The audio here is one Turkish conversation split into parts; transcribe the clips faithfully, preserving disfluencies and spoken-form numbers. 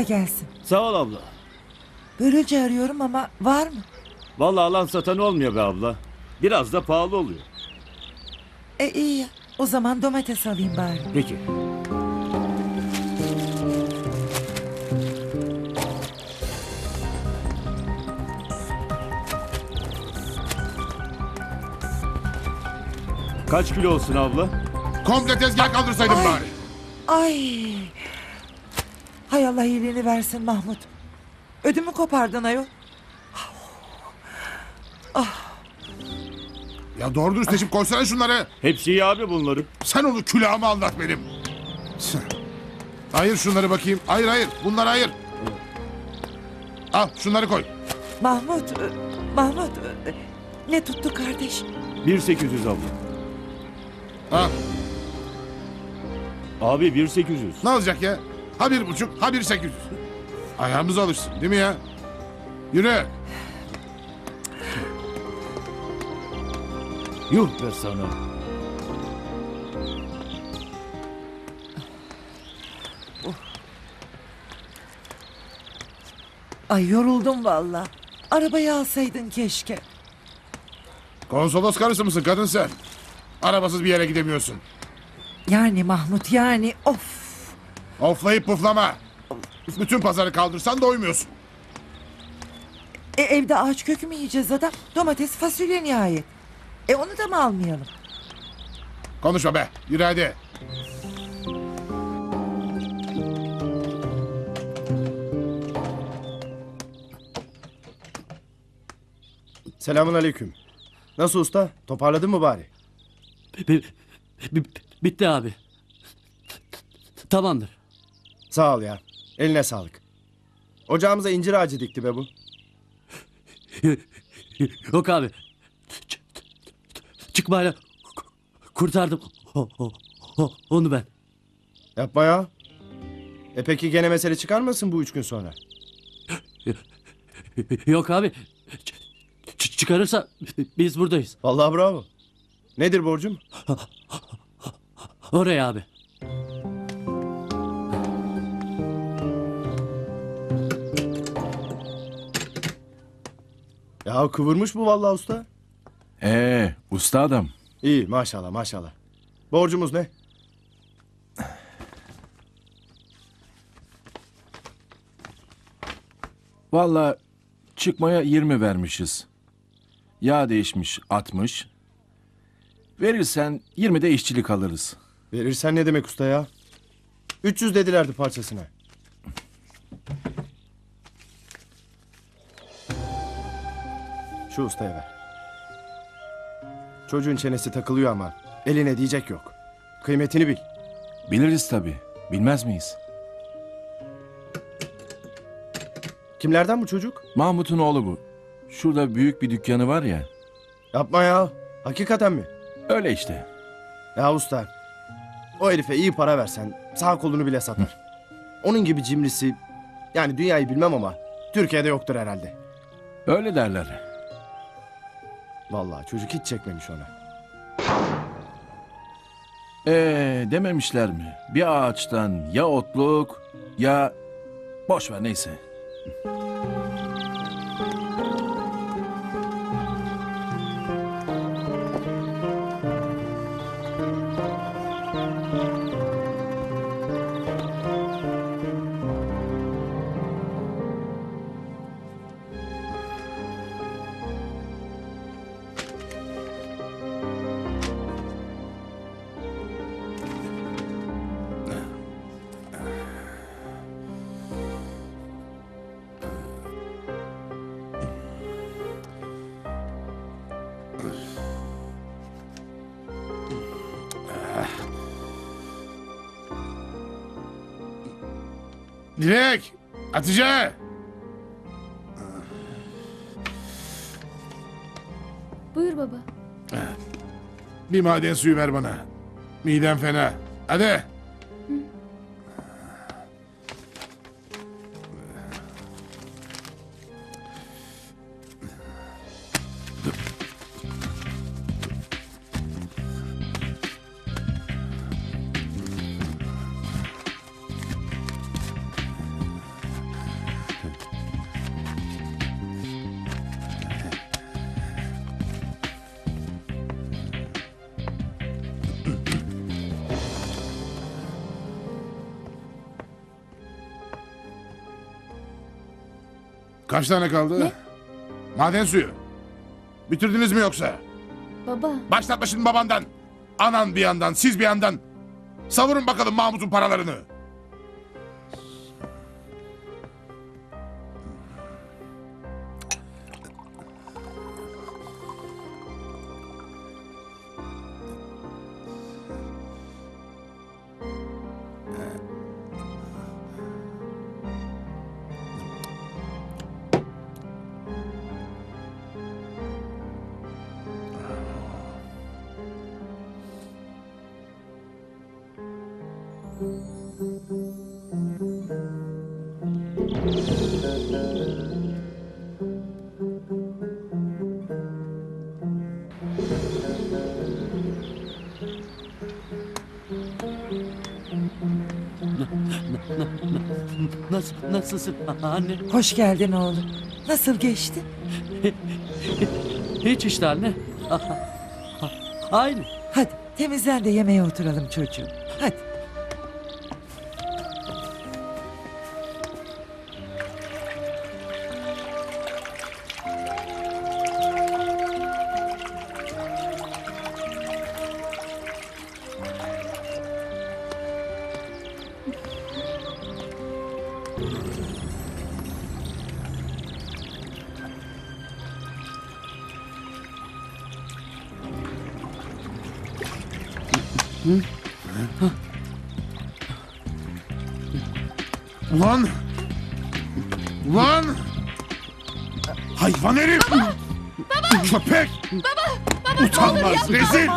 Kolay gelsin. Sağ ol abla. Börülce arıyorum ama var mı? Vallahi alan satan olmuyor be abla. Biraz da pahalı oluyor. E iyi ya. O zaman domates alayım bari. Peki. Kaç kilo olsun abla? Komple tezgah kaldırsaydım Ay. bari. Ay. Hay Allah iyiliğini versin Mahmut. Ödümü kopardın ayol. Ya doğru dürüst seçip koysana şunları. Hepsi iyi abi bunların. Sen onu külahıma anlat benim. Hayır şunları bakayım. Hayır hayır. Bunlar hayır. Al şunları koy. Mahmut. e, Mahmut. e, Ne tuttu kardeş? bin sekiz yüz abla. Al. Abi bin sekiz yüz. Ne olacak ya? Ha bir buçuk, ha bir sekiz yüz. Ayağımız alışsın değil mi ya? Yürü. Yuh be sana. Ay yoruldum valla. Arabayı alsaydın keşke. Konsolos karısı mısın kadın sen? Arabasız bir yere gidemiyorsun. Yani Mahmut yani of. Oflayıp puflama. Bütün pazarı kaldırsan doymuyorsun. E, evde ağaç kökü mü yiyeceğiz adam? Domates fasulye nihayet. E onu da mı almayalım? Konuşma be. Yürü hadi. Selamun aleyküm. Nasıl usta? Toparladın mı bari? Bi- bi- bitti abi. Tamamdır. Sağ ol ya. Eline sağlık. Ocağımıza incir ağacı dikti be bu. Yok abi. Ç- Çıkmayla kurtardım o- o- o- onu ben. Yapma ya. E peki gene mesele çıkarmasın bu üç gün sonra? Yok abi. Ç- ç- çıkarırsa biz buradayız. Vallahi bravo. Nedir borcum? Oraya abi. Ya kıvırmış bu vallahi usta. Ee, usta adam. İyi maşallah maşallah. Borcumuz ne? Vallahi çıkmaya yirmi vermişiz. Yağ değişmiş altmış. Verirsen yirmi de işçilik alırız. Verirsen ne demek usta ya? üç yüz dedilerdi parçasına. Şu ustaya ver. Çocuğun çenesi takılıyor ama eline diyecek yok. Kıymetini bil. Biliriz tabii. Bilmez miyiz? Kimlerden bu çocuk? Mahmut'un oğlu bu. Şurada büyük bir dükkanı var ya. Yapma ya. Hakikaten mi? Öyle işte. Ya usta. O herife iyi para versen sağ kolunu bile satar. Onun gibi cimrisi, yani dünyayı bilmem ama Türkiye'de yoktur herhalde. Öyle derler. Vallahi çocuk hiç çekmemiş ona. Ee, dememişler mi? Bir ağaçtan ya otluk ya... Boş ver neyse. Dilek. Hatice. Buyur baba. Bir maden suyu ver bana. Midem fena. Hadi. Kaç tane kaldı? Ne? Maden suyu. Bitirdiniz mi yoksa? Baba, Başlatma şimdi babandan. Anan bir yandan, siz bir yandan. Savurun bakalım Mahmut'un paralarını. Nasıl, nasılsın anne? Hoş geldin oğlum. Nasıl geçti? Hiç işte anne. Aynı. Hadi temizlen de yemeğe oturalım çocuğum. Hadi. Ulan! Ulan! Hayvan herif! Baba! Köpek! Baba! Baba! Utanmaz, rezil!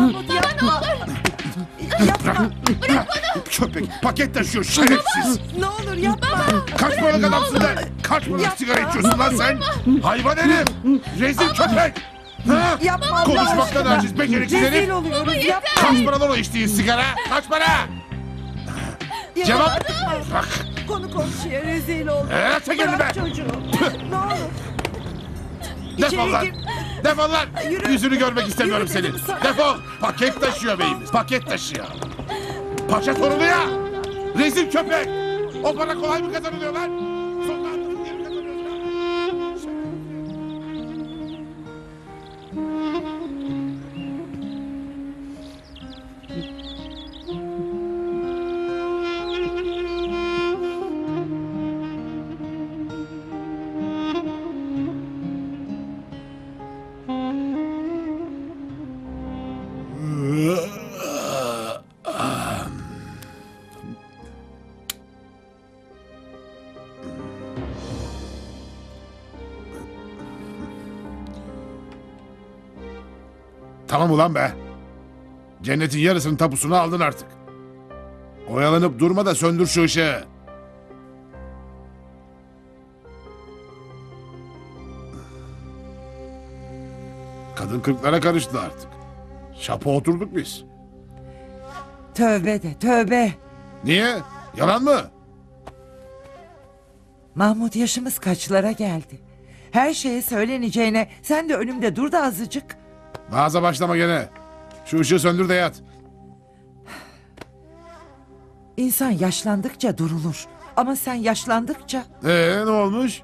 Yapma. Köpek paket taşıyor şerefsiz! Ne olur yapma. Kaç paralık adamsın lan? Kaç paralık Yapma. sigara içiyorsun lan sen? Hayvan herif! Rezil köpek! Ha? Yapma Allah Konuşmaktan aşkına. aciz beceriksiz Rezil herif! oluyoruz. Yapma. Kaç paralar o içtiğin sigara? Kaç para? Ya, Cevap! yapma. Bak! Konu komşuya rezil olduk. Ee, çek elini Bırak be! çocuğu. Ne olur. Defol İçeri lan! gir. Defol lan! Yürü. Yüzünü görmek istemiyorum Yürü senin. dedim sana. Defol! Paket taşıyor beyimiz. Paket taşıyor. Paşa torunu ya! Rezil köpek! O para kolay mı kazanılıyor lan? Sokağımızın geri kazanıyoruz lan. Tamam ulan be. Cennetin yarısının tapusunu aldın artık. Oyalanıp durma da söndür şu ışığı. Kadın kırklara karıştı artık. Şapa oturduk biz. Tövbe de tövbe. Niye? Yalan mı? Mahmut yaşımız kaçlara geldi. Her şeye söyleneceğine sen de önümde dur da azıcık. Mağaza başlama gene. Şu ışığı söndür de yat. İnsan yaşlandıkça durulur. Ama sen yaşlandıkça Ee ne olmuş?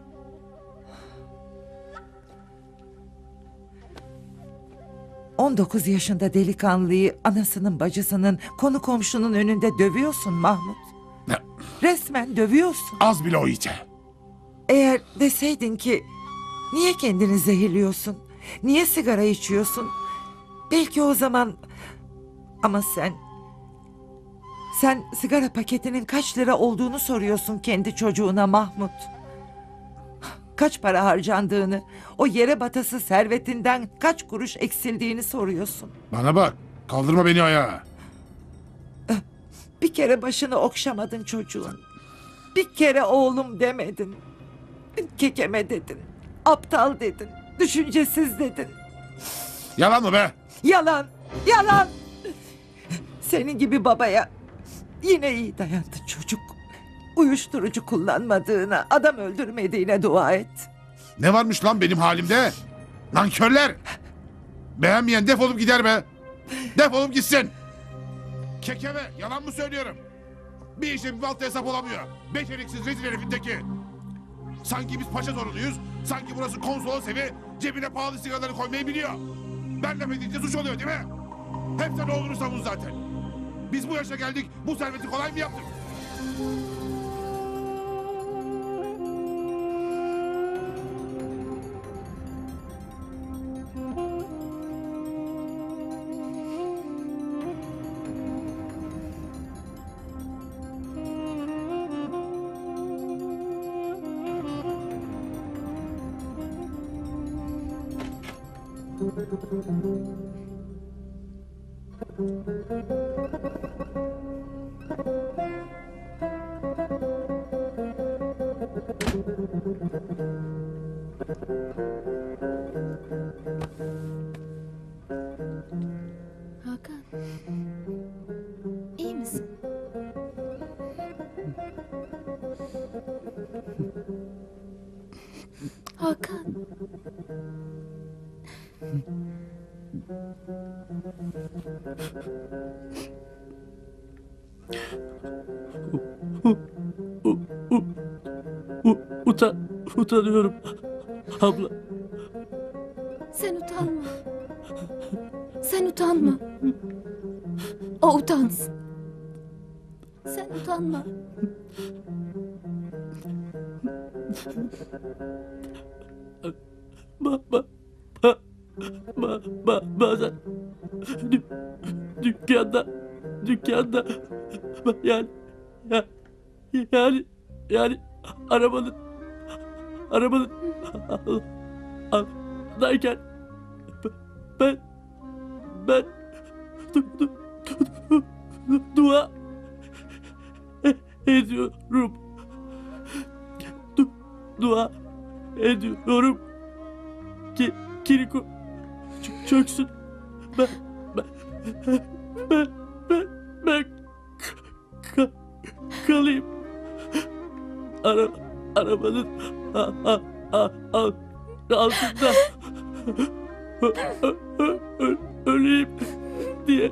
on dokuz yaşında delikanlıyı anasının bacısının konu komşunun önünde dövüyorsun Mahmut. Ne? Resmen dövüyorsun. Az bile o ite. Eğer deseydin ki niye kendini zehirliyorsun? Niye sigara içiyorsun? Belki o zaman ama sen sen sigara paketinin kaç lira olduğunu soruyorsun kendi çocuğuna Mahmut. Kaç para harcandığını, o yere batası servetinden kaç kuruş eksildiğini soruyorsun. Bana bak. Kaldırma beni ayağa. Bir kere başını okşamadın çocuğun. Bir kere oğlum demedin. Kekeme dedin. Aptal dedin. Düşüncesiz dedin. Yalan mı be? Yalan, yalan. Senin gibi babaya yine iyi dayandın çocuk. Uyuşturucu kullanmadığına, adam öldürmediğine dua et. Ne varmış lan benim halimde? Nankörler! Beğenmeyen defolup gider be. Defolup gitsin. Kekeme yalan mı söylüyorum? Bir işe bir balta hesap olamıyor. Beceriksiz rezil herifin teki. Sanki biz paşa torunuyuz. Sanki burası konsolos evi. Cebine pahalı sigaraları koymayı biliyor. Ben laf edince suç oluyor değil mi? Hep sen oğlunu savun zaten. Biz bu yaşa geldik. Bu serveti kolay mı yaptık? Hakan. İyi misin? Hakan. U, utan, utanıyorum. Abla. Sen utanma. Sen utanma. O utansın. Sen utanma. Ba, ba, ba, ba, ba, bazen dü, dükkanda dükkanda ba- yani ya, yani yani arabanın arabanın al- aldayken ben ben du, du, du, du, dua e- ediyorum du, dua ediyorum ki Kiriko ç- çöksün. Ben ben ben ben, ben ka- kalayım. Ara, arabanın a, a, a, a, altında ö, ö, ö, ö, öleyim diye.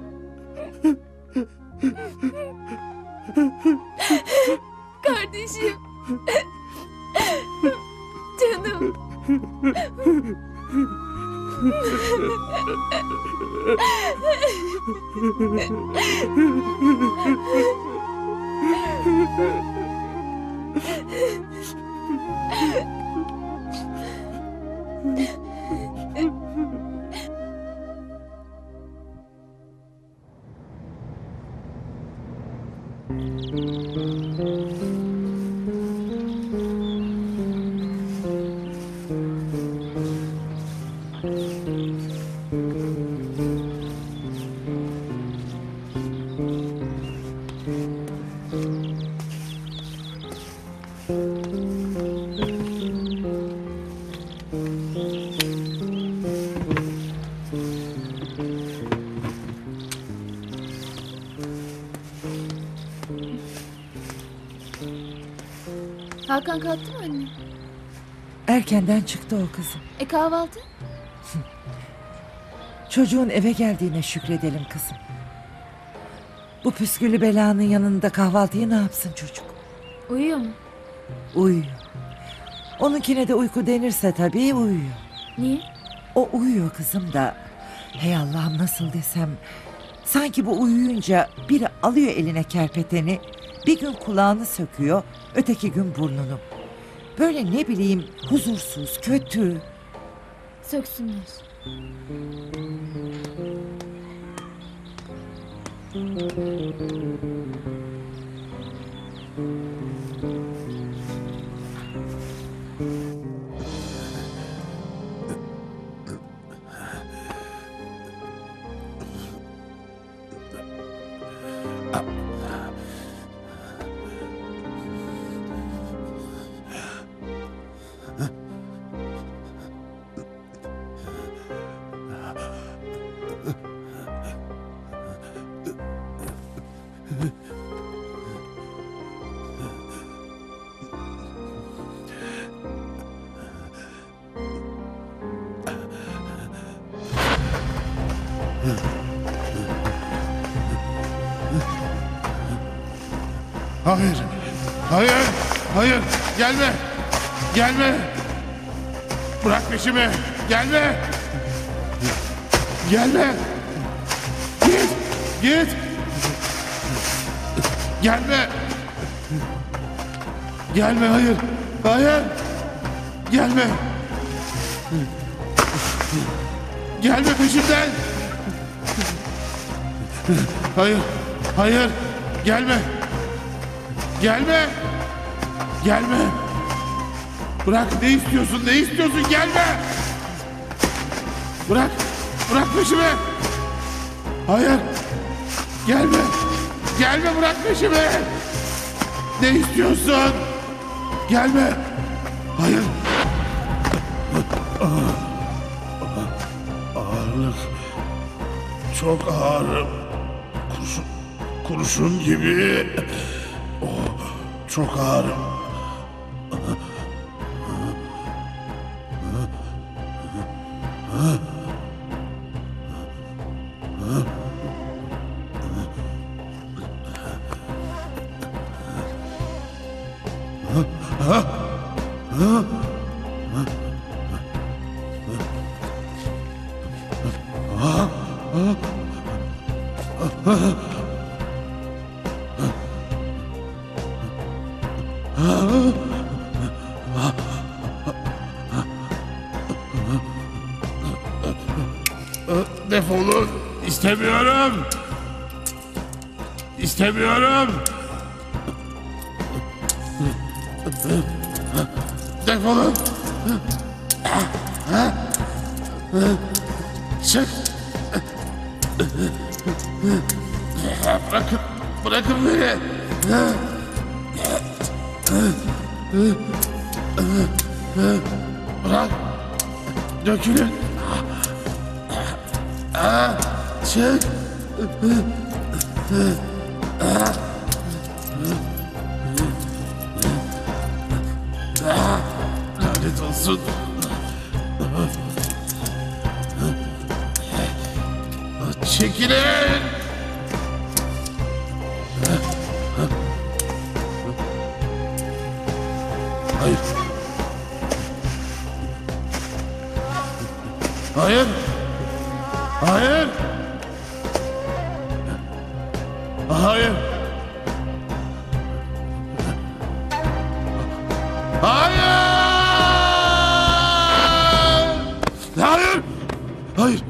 Kardeşim. Canım. Hakan kalktı mı anne? Erkenden çıktı o kızım. E kahvaltı? Çocuğun eve geldiğine şükredelim kızım. Bu püskülü belanın yanında kahvaltıyı ne yapsın çocuk? Uyuyor mu? Uyuyor. Onunkine de uyku denirse tabii uyuyor. Niye? O uyuyor kızım da. Hey Allah'ım nasıl desem. Sanki bu uyuyunca biri alıyor eline kerpeteni. Bir gün kulağını söküyor. Öteki gün burnunu. Böyle ne bileyim huzursuz, kötü. Söksünler. Hayır. Hayır. Hayır. Gelme. Gelme. Bırak peşimi. Gelme. Gelme. Git. Git. Gelme. Gelme, hayır. Hayır. Gelme. Gelme peşimden. Hayır. Hayır. Gelme. Gelme. Gelme. Bırak, ne istiyorsun? Ne istiyorsun? Gelme. Bırak. Bırak peşimi. Hayır. Gelme. Gelme, bırak peşimi. Ne istiyorsun? Gelme. Hayır. Ağırlık. Çok ağır. Kurşun, kurşun gibi. Oh, çok ağır. Defolun. İstemiyorum. İstemiyorum. Defolun. Çık. Bırakın. Bırakın beni. Bırak. Dökülün. Çık. Lanet olsun. Çekilin. Hayır. Hayır. Hayır. Hayır. Hayır. Hayır. Hayır.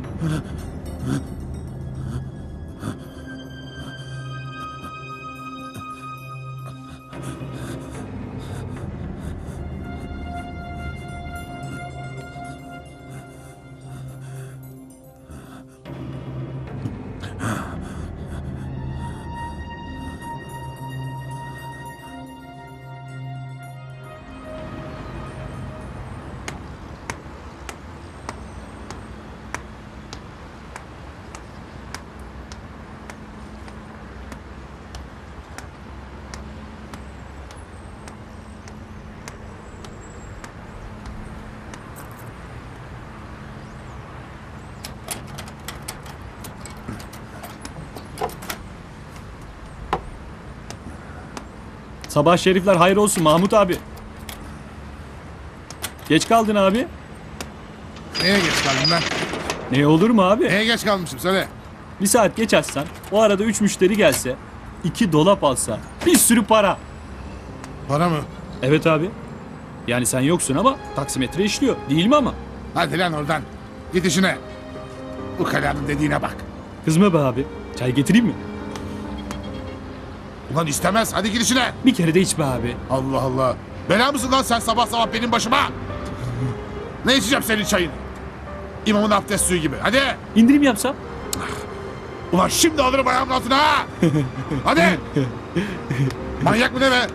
Sabah şerifler hayır olsun Mahmut abi. Geç kaldın abi. Neye geç kaldım ben? Ne olur mu abi? Neye geç kalmışım söyle. Bir saat geç açsan, o arada üç müşteri gelse, iki dolap alsa, bir sürü para. Para mı? Evet abi. Yani sen yoksun ama taksimetre işliyor. Değil mi ama? Hadi lan oradan. Git işine. Bu kalanın dediğine bak. Kızma be abi. Çay getireyim mi? Ulan istemez. Hadi git işine. Bir kere de iç be abi. Allah Allah. Bela mısın lan sen sabah sabah benim başıma? Ne içeceğim senin çayını? İmamın abdest suyu gibi. Hadi. İndirim yapsam? Ulan şimdi alırım ayağımın altına ha. Hadi. Manyak mı ne be?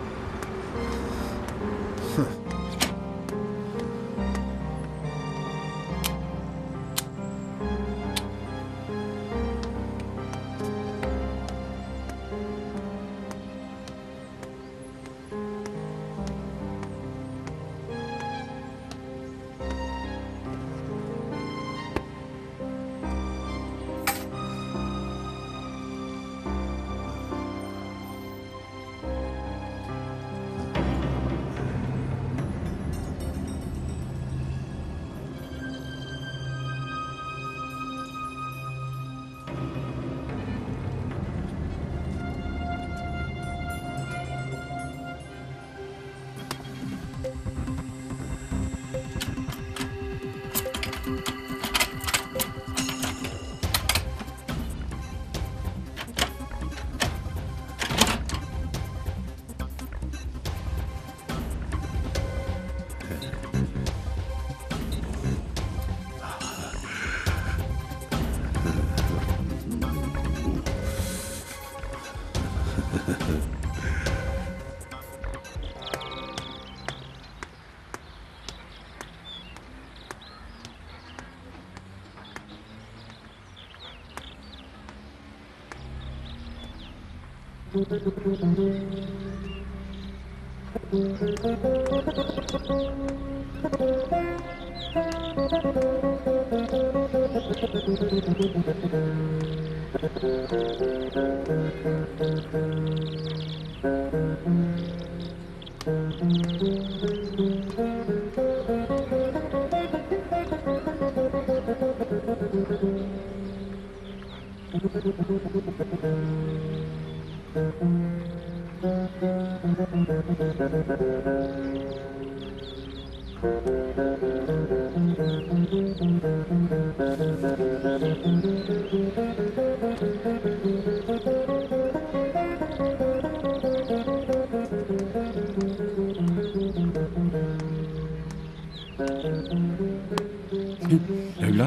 Evlat,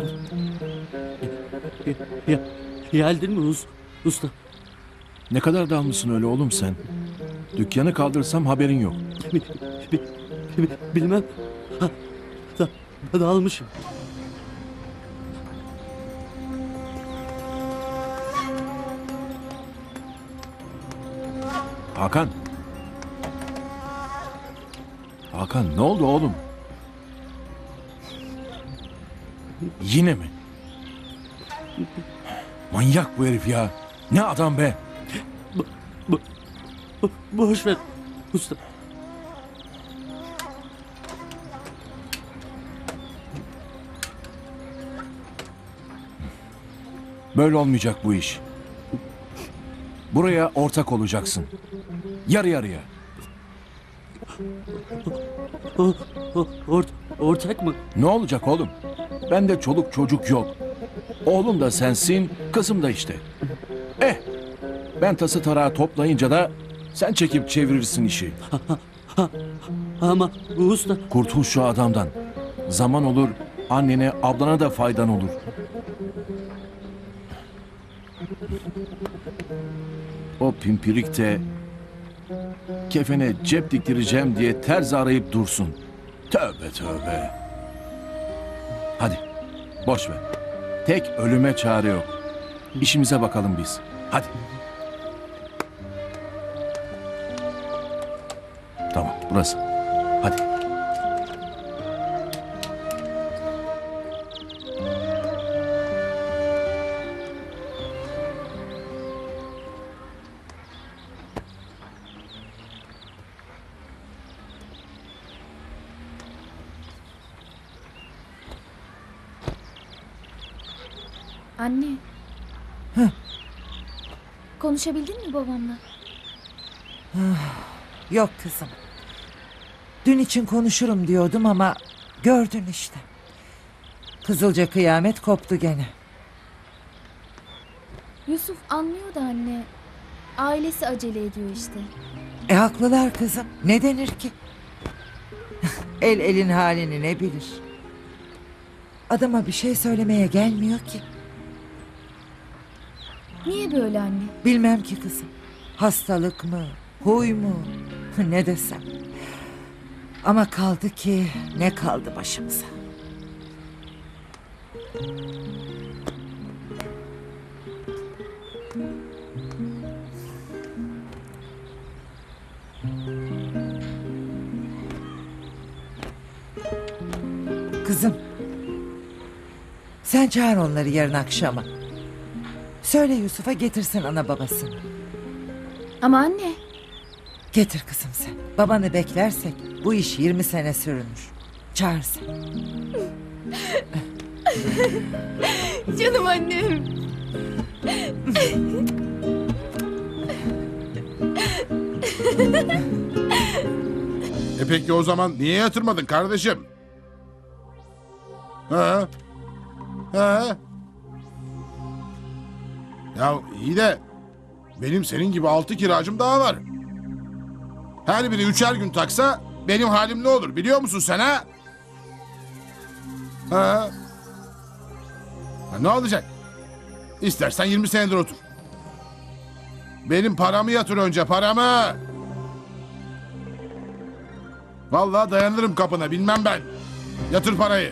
Ya, geldin mi us- usta? ne kadar dalmışsın öyle oğlum sen? Dükkanı kaldırsam haberin yok. Bi- bi- bi- bilmem. Ha, da, dalmışım. Hakan. Hakan ne oldu oğlum? Yine mi? Manyak bu herif ya. Ne adam be. Bo- boş ver usta. Böyle olmayacak bu iş. Buraya ortak olacaksın. Yarı yarıya. O, o, ort, ortak mı? Ne olacak oğlum? Bende çoluk çocuk yok. Oğlum da sensin, kızım da işte. Eh, ben tası tarağı toplayınca da sen çekip çevirirsin işi. Ama usta Kurtul şu adamdan. Zaman olur, annene, ablana da faydan olur. O pimpirik de kefene cep diktireceğim diye terzi arayıp dursun. Tövbe tövbe. Hadi, boş ver. Tek ölüme çare yok. İşimize bakalım biz. Hadi. Tamam, burası. Hadi. Anne. Konuşabildin mi babamla? Yok kızım. Dün için konuşurum diyordum ama gördün işte. Kızılca kıyamet koptu gene. Yusuf anlıyor da anne. Ailesi acele ediyor işte. E haklılar kızım. Ne denir ki? El elin halini ne bilir? Adama bir şey söylemeye gelmiyor ki. Niye böyle anne? Bilmem ki kızım. Hastalık mı? Huy mu? Ne desem. Ama kaldı ki ne kaldı başımıza. Kızım. Sen çağır onları yarın akşama. Söyle Yusuf'a getirsin ana babasını. Ama anne. Getir kızım sen. Babanı beklersek bu iş yirmi sene sürünür. Çağır sen. Canım annem. E peki o zaman niye yatırmadın kardeşim? Ha? Ha? Ya iyi de benim senin gibi altı kiracım daha var. Her biri üçer gün taksa benim halim ne olur biliyor musun sen ha? Ha? Ha, ne olacak? İstersen yirmi senedir otur. Benim paramı yatır önce paramı. Vallahi dayanırım kapına bilmem ben. Yatır parayı.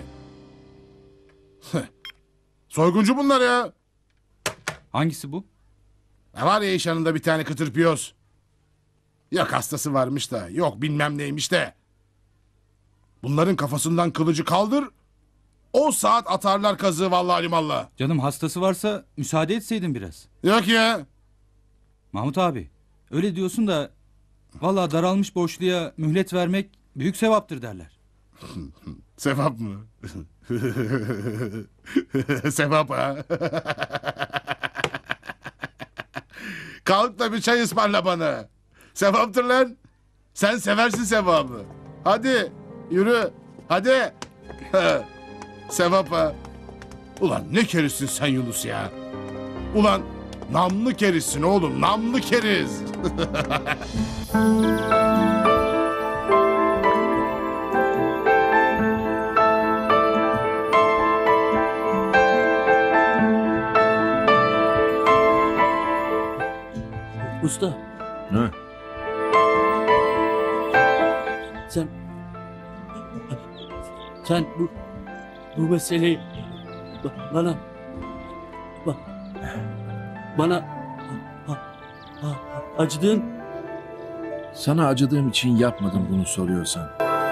Soyguncu bunlar ya. hangisi bu? Ne var ya iş yanında bir tane kıtırpiyoz. Yok hastası varmış da, yok bilmem neymiş de. Bunların kafasından kılıcı kaldır, o saat atarlar kazığı vallahi limallah. Canım hastası varsa müsaade etseydin biraz. Yok ya. Mahmut abi öyle diyorsun da vallahi daralmış borçluya mühlet vermek büyük sevaptır derler. Sevap mı? Sevap ha? Kalk da bir çay ısmarla bana. Sevaptır lan. Sen seversin sevabı. Hadi yürü. Hadi. Sevap ha. Ulan ne kerizsin sen Yunus ya. Ulan namlı kerizsin oğlum. Namlı keriz. Usta Ne? sen sen bu bu meseleyi ba- bana ba- bana ha- ha- acıdığın Sana acıdığım için yapmadım bunu soruyorsan.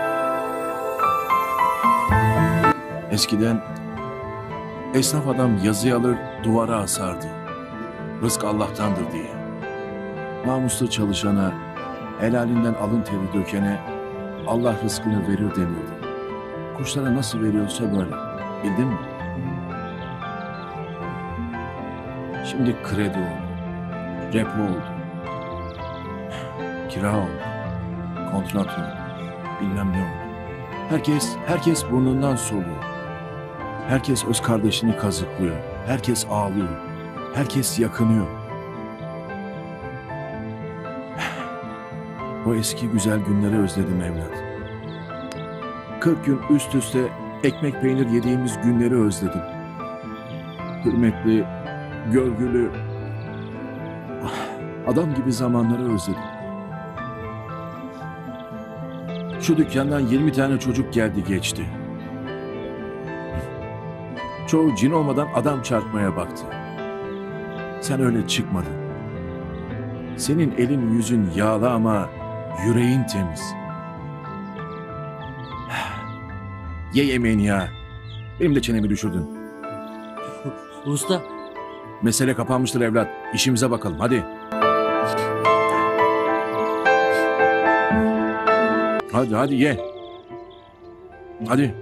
Eskiden esnaf adam yazı alır duvara asardı. Rızk Allah'tandır diye. Namuslu çalışana, helalinden alın teri dökene Allah rızkını verir denirdi. Kuşlara nasıl veriyorsa böyle. Bildin mi? Şimdi kredi oldu. Repo oldu. Kira oldu. Kontrat oldu. Bilmem ne oldu. Herkes, herkes burnundan soluyor. Herkes öz kardeşini kazıklıyor. Herkes ağlıyor. Herkes yakınıyor. O eski güzel günleri özledim evlat. Kırk gün üst üste ekmek peynir yediğimiz günleri özledim. Hürmetli, görgülü, adam gibi zamanları özledim. Şu dükkandan yirmi tane çocuk geldi geçti. Çoğu cin olmadan adam çarpmaya baktı. Sen öyle çıkmadın. Senin elin yüzün yağlı ama yüreğin temiz. Ye yemeğini ya. Benim de çenemi düşürdün. usta Mesele kapanmıştır evlat. İşimize bakalım hadi. Hadi hadi ye. Hadi.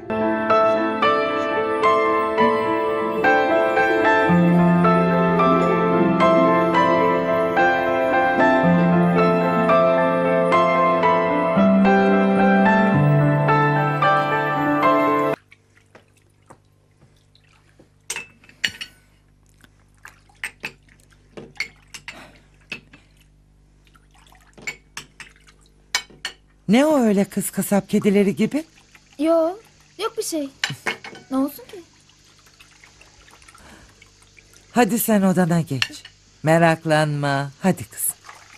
Ne o öyle kız kasap kedileri gibi? Yok, yok bir şey. Ne olsun ki? Hadi sen odana geç. Meraklanma. Hadi kızım.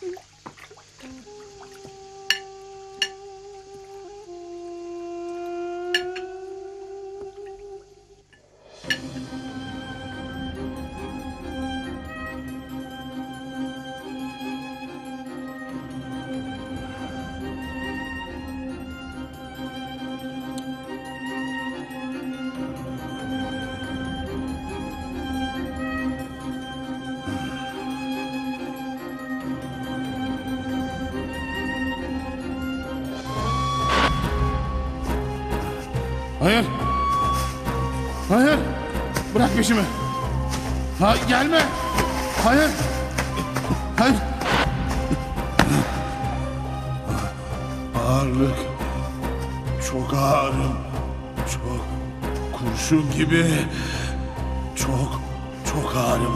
Hayır. Hayır. Bırak peşimi. Ha, gelme. Hayır. Hayır. Ağırlık. Çok ağırım. Çok kurşun gibi. Çok, çok ağırım.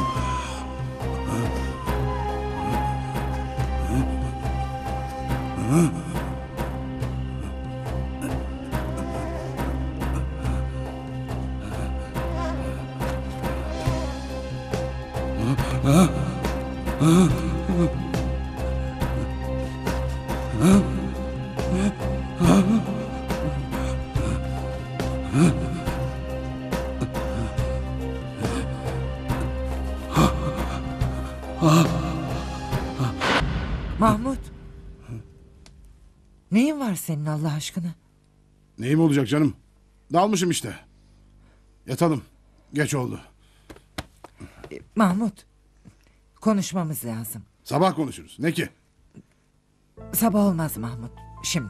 Mahmut. Neyin var senin Allah aşkına? Neyim olacak canım? Dalmışım işte. Yatalım. Geç oldu. E, Mahmut. Konuşmamız lazım. Sabah konuşuruz. Ne ki? Sabah olmaz Mahmut. Şimdi.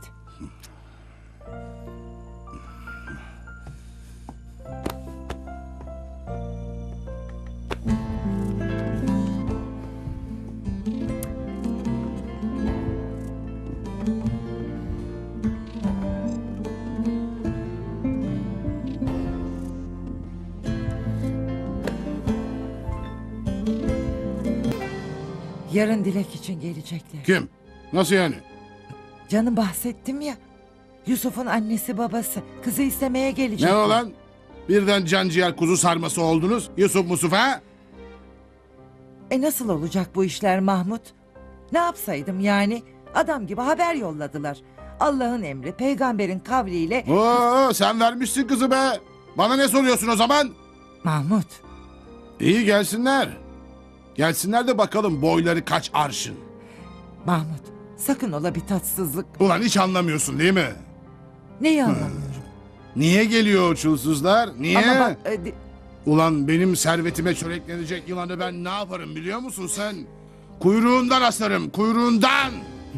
Yarın Dilek için gelecekler. Kim? Nasıl yani? Canım bahsettim ya. Yusuf'un annesi babası kızı istemeye gelecekler. Ne olan? Birden canciğer kuzu sarması oldunuz. Yusuf Musuf ha? E nasıl olacak bu işler Mahmut? Ne yapsaydım yani? Adam gibi haber yolladılar. Allah'ın emri, peygamberin kavliyle... Oo, sen vermişsin kızı be. Bana ne soruyorsun o zaman? Mahmut, İyi gelsinler. Gelsinler de bakalım boyları kaç arşın. Mahmut, sakın ola bir tatsızlık. Ulan hiç anlamıyorsun değil mi? Neyi anlamıyorum? Niye geliyor o çulsuzlar? Niye? Ama bak... e, di- Ulan benim servetime çöreklenecek yılanı ben ne yaparım biliyor musun sen? Kuyruğundan asarım, kuyruğundan!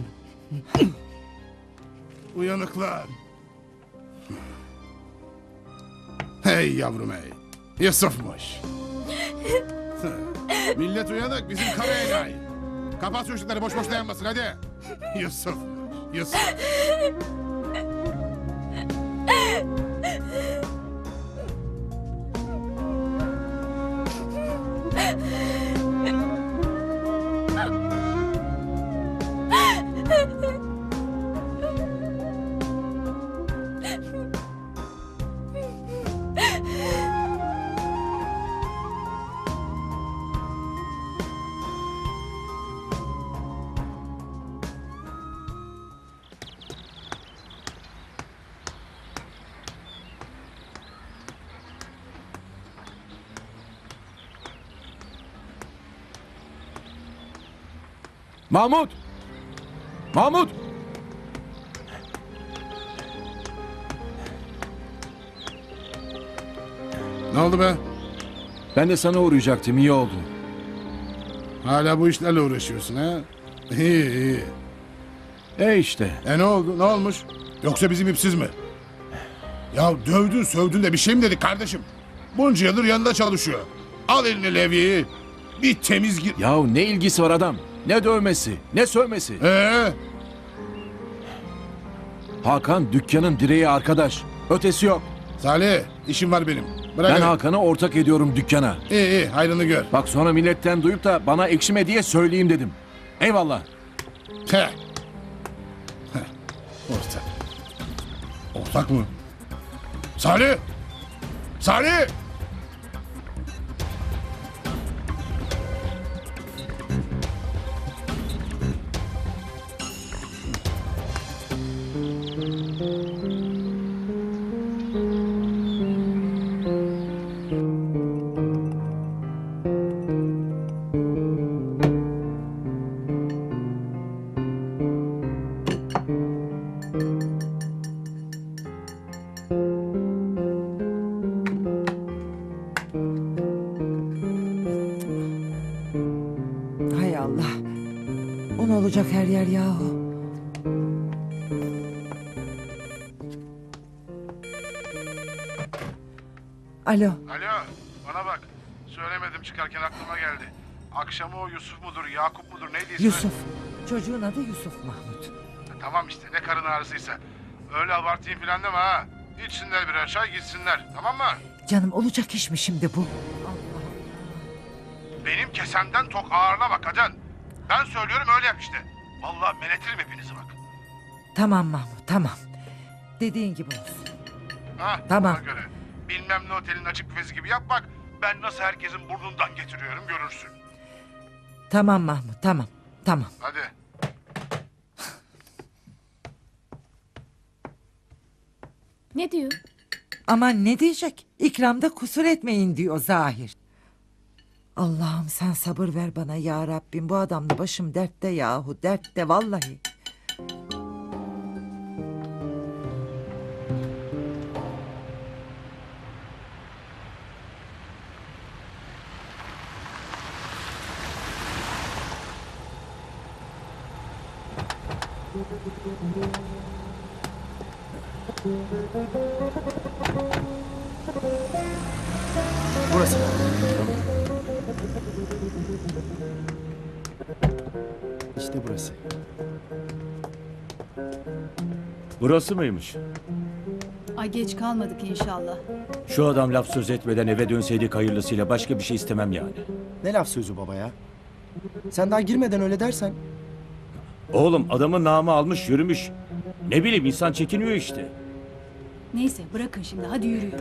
Uyanıklar. Hey yavrum hey. Yusuf'muş. Millet uyanık, bizim kara enayi. Kapat çocukları, boş boş dayanmasın hadi. Yusuf, Yusuf. Mahmut! Mahmut! Ne oldu be? Ben de sana uğrayacaktım, iyi oldu. Hala bu işlerle uğraşıyorsun ha? İyi iyi. E işte. E ne oldu? Ne olmuş? Yoksa bizim ipsiz mi? Ya dövdün sövdün de bir şey mi dedik kardeşim? Bunca yıldır yanında çalışıyor. Al eline levyeyi. Bir temiz gir... Yahu ne ilgisi var adam? Ne dövmesi, ne sövmesi. Ee, Hakan dükkanın direği arkadaş. Ötesi yok. Salih işim var benim. Bırak Ben beni. Hakan'a ortak ediyorum dükkana. İyi iyi hayrını gör. Bak sonra milletten duyup da bana ekşime diye söyleyeyim dedim. Eyvallah. Heh. Heh. Ortak. Ortak mı? Salih! Salih! Hay Allah. Un olacak her yer yahu. Alo. Alo, bana bak. Söylemedim çıkarken aklıma geldi. Akşamı o Yusuf mudur, Yakup mudur neydi ismi? Yusuf. Çocuğun adı Yusuf Mahmut. E, tamam işte ne karın ağrısıysa. Öyle abartayım filan deme ha. İçsinler birer çay gitsinler, tamam mı? Canım olacak iş mi şimdi bu? Benim kesemden tok ağırlama kadın. Ben söylüyorum öyle yap işte. Vallahi meletirim hepinizi bak. Tamam Mahmut tamam. Dediğin gibi olsun. Ha, Tamam. ona göre. Bilmem ne otelin açık büfesi gibi yap bak. Ben nasıl herkesin burnundan getiriyorum görürsün. Tamam Mahmut tamam. Tamam. Hadi. Ne diyor? Aman ne diyecek? İkramda kusur etmeyin diyor Zahir. Allah'ım sen sabır ver bana ya Rabbim. Bu adamla başım dertte yahu, dertte vallahi. Burası. İşte burası. Burası mıymış? Ay geç kalmadık inşallah. Şu adam laf söz etmeden eve dönseydik hayırlısıyla başka bir şey istemem yani. Ne laf sözü baba ya? Sen daha girmeden öyle dersen. Oğlum adamın namı almış yürümüş. Ne bileyim insan çekiniyor işte. Neyse bırakın şimdi hadi yürüyün.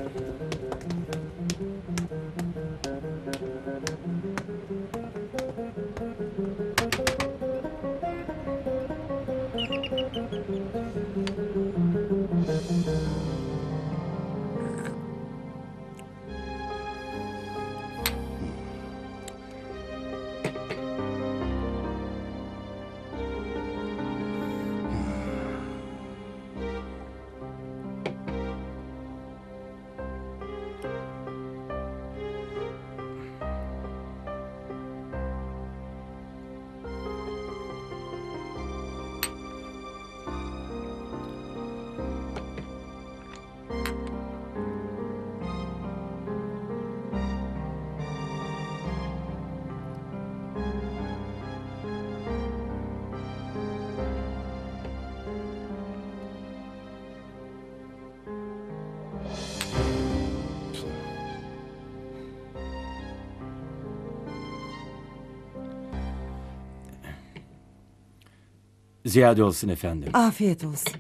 Ziyade olsun efendim. Afiyet olsun.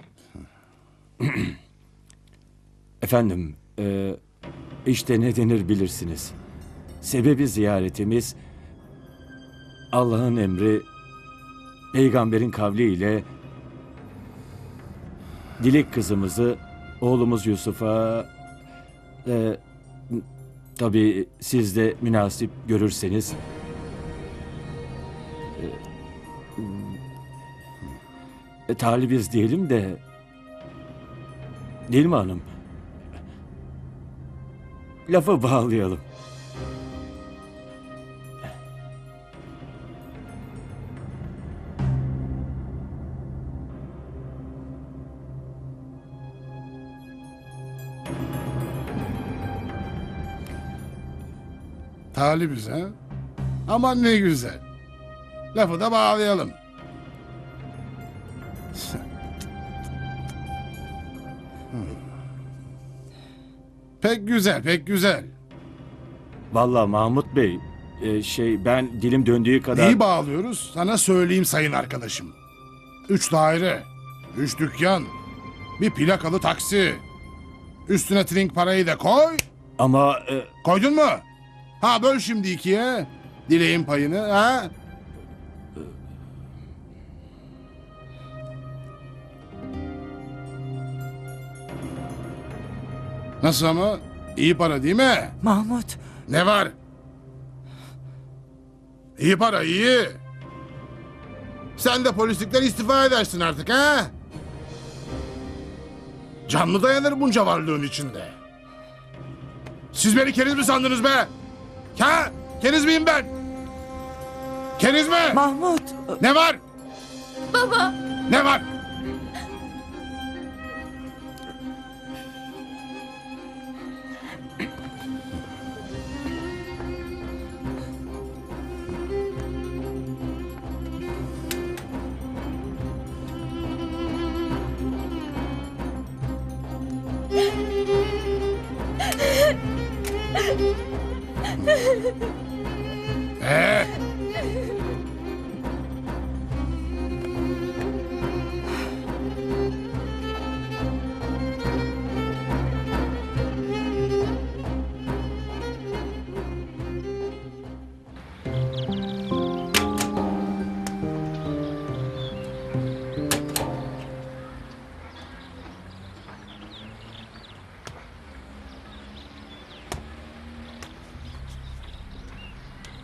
Efendim, e, işte ne denir bilirsiniz. Sebebi ziyaretimiz Allah'ın emri, peygamberin kavliyle Dilek kızımızı oğlumuz Yusuf'a e, tabii siz de münasip görürseniz e, talibiz diyelim de değil mi hanım? Lafı bağlayalım. Talibiz ha? Aman ne güzel. Lafı da bağlayalım. Pek güzel, pek güzel. Vallahi Mahmut Bey, e, şey ben dilim döndüğü kadar... Neyi bağlıyoruz? Sana söyleyeyim sayın arkadaşım. Üç daire, üç dükkan, bir plakalı taksi. Üstüne trink parayı da koy. Ama... e, Koydun mu? Ha böl şimdi ikiye. Dileğin payını ha? Nasıl ama? İyi para değil mi? Mahmut. Ne var? İyi para iyi. Sen de polislikten istifa edersin artık ha? Canlı dayanır bunca varlığın içinde. Siz beni keriz mi sandınız be? Ha? Keriz miyim ben? Keriz mi? Mahmut. Ne var? Baba. Ne var? Ee?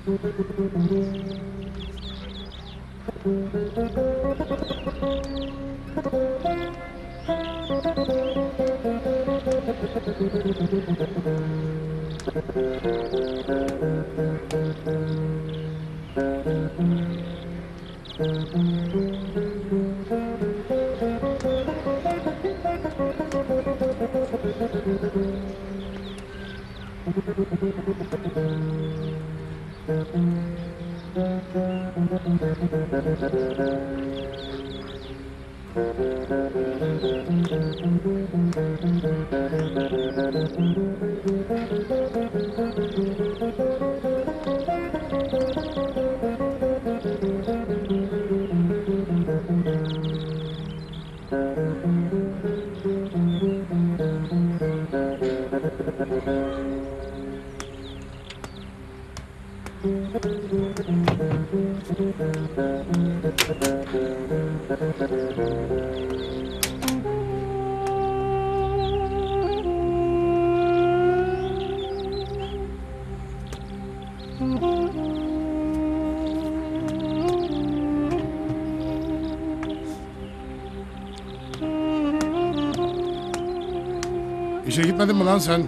İşe gitmedin mi lan sen?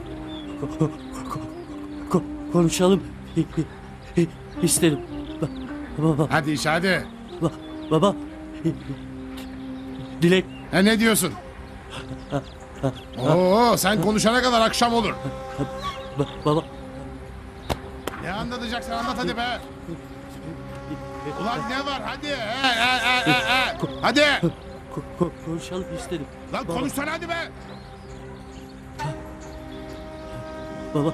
Ko- konuşalım isterim. Baba, Hadi iş hadi. baba. Dilek. Ha, ne diyorsun? Oo, sen konuşana kadar akşam olur. Baba. Ne anlatacaksın anlat hadi be. Ulan ne var hadi. He, he, he, he, he. Hadi. Ko- konuşalım isterim. Lan konuşsana hadi be. Baba.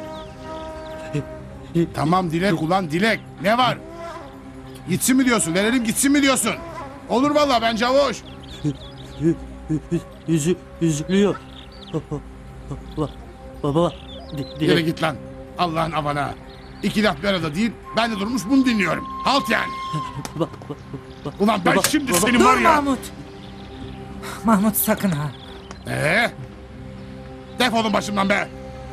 Tamam Dilek ulan Dilek. Ne var? Gitsin mi diyorsun? Verelim gitsin mi diyorsun? Olur vallahi bence hoş. Yüzü üzülüyor. Baba. Dilek. Yere git lan. Allah'ın avana. İki laf bir arada değil. Ben de durmuş bunu dinliyorum. Halt yani. Ulan ben Baba, şimdi baba. senin Dur var ya. Mahmut. Mahmut sakın ha. Ee? Defolun başımdan be.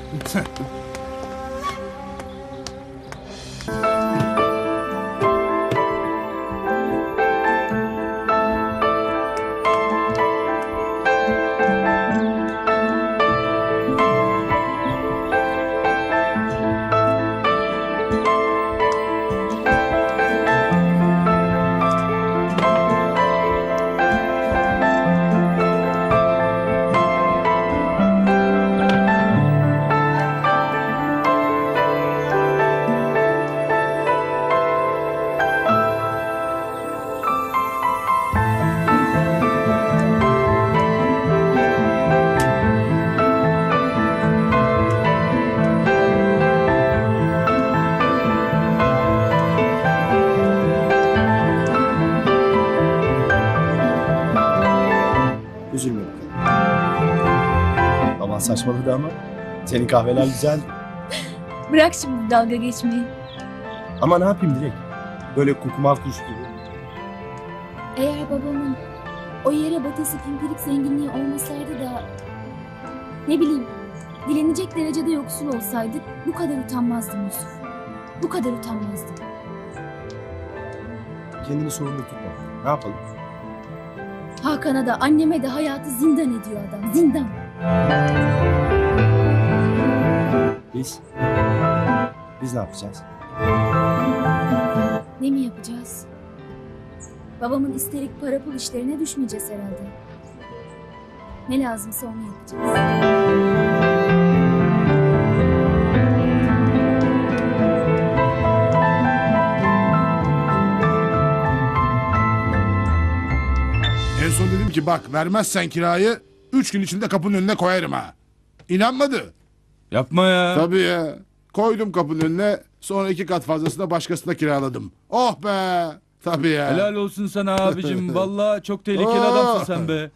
Üzülme bakalım. Baban saçmaladı ama senin kahveler güzeldi. Bırak şimdi dalga geçmeyi. Ama ne yapayım Dilek? Böyle kukumav kuş gibi. Eğer babamın o yere batısı pimpirik zenginliği olmasaydı da ne bileyim dilenecek derecede yoksul olsaydık bu kadar utanmazdım Yusuf. Bu kadar utanmazdım. Kendini sorumlu tutma. Ne yapalım? Hakan'a da anneme de hayatı zindan ediyor adam. Zindan. Biz? Biz ne yapacağız? Ne mi yapacağız? Babamın isterik para pul işlerine düşmeyeceğiz herhalde. Ne lazımsa onu yapacağız. En son dedim ki bak vermezsen kirayı üç gün içinde kapının önüne koyarım ha. İnanmadı. Yapma ya. Tabii ya. Koydum kapının önüne sonra iki kat fazlasını da başkasına kiraladım. Oh be. Tabii ya. Helal olsun sana abicim. Vallahi çok tehlikeli Oo. adamsın sen be.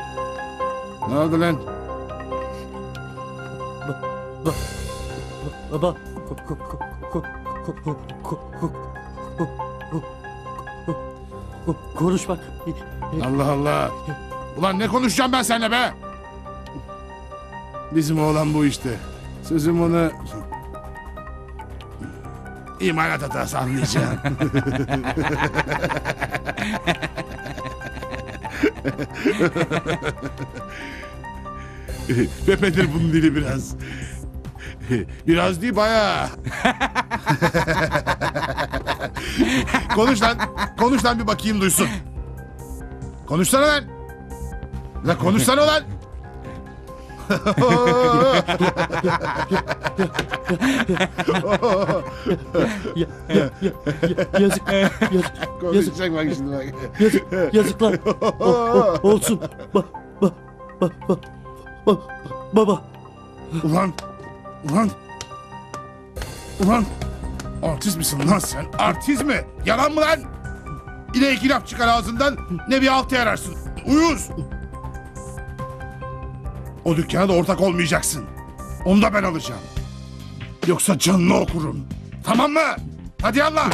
Ne oldu lan? Baba. Ko- ko- ko- ko- ko- ko- ko- ko- ko- ko- Konuş bak. Allah Allah. Ulan ne konuşacağım ben seninle be? Bizim oğlan bu işte. Sözüm onu... İmalat hatası anlayacağım. Pepe'dir bunun dili biraz. Biraz değil bayağı. Konuş lan. Konuş lan bir bakayım duysun. Konuşsana lan. La konuşsana lan. Ya, ya, ya, ya- yazık. Yazık. Konuşacak bak şimdi bak. Yazık. Yazıklar. O, o- olsun. Ba, ba, ba, ba, ba, baba. Ulan. Ulan. Ulan. Artist misin lan sen? Artist mi? Yalan mı lan? Yine iki laf çıkar ağzından ne bir altı yararsın. Uyuz. O dükkana da ortak olmayacaksın. Onu da ben alacağım. Yoksa canını okurum. Tamam mı? Hadi yallah.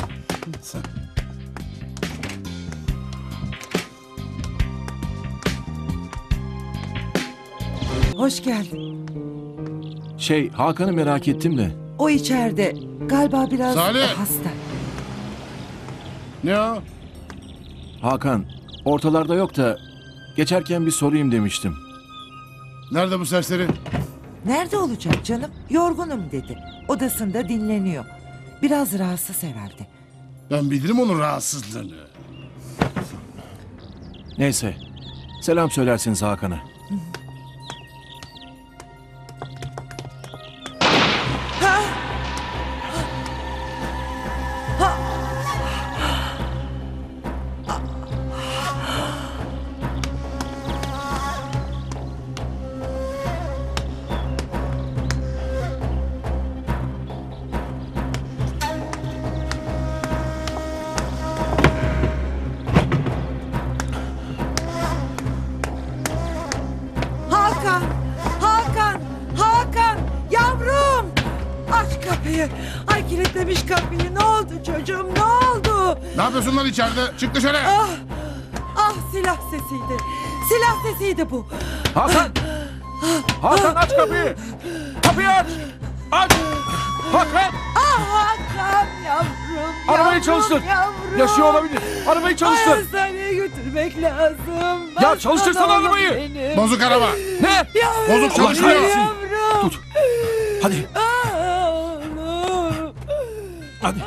Hoş geldin. Şey, Hakan'ı merak ettim de. O içeride. Galiba biraz Salih! hasta. Ne o? Hakan, ortalarda yok da geçerken bir sorayım demiştim. Nerede bu serseri? Nerede olacak canım? Yorgunum dedi. Odasında dinleniyor. Biraz rahatsız herhalde. Ben bilirim onun rahatsızlığını. Neyse, selam söylersiniz Hakan'a. Hakan! Hakan! Hakan! Yavrum! Aç kapıyı. Ay kilitlemiş kapıyı. Ne oldu çocuğum? Ne oldu? Ne yapıyorsun lan içeride? Çık dışarı. Ah! Ah silah sesiydi. Silah sesiydi bu. Hakan! Hakan aç kapıyı! Kapıyı aç! Aç! Hakan! Ah Hakan yavrum. Arabayı yavrum, çalıştır. Yavrum. Yaşıyor olabilir. Arabayı Ay, çalıştır. hastaneye götürmek lazım. Ya çalıştırsana Hasta oğlum arabayı. benim. Bozuk araba. Ne? Yavrum, Bozuk çalışmıyor. Yavrum. Tut. Hadi. Ah, oğlum. Hadi.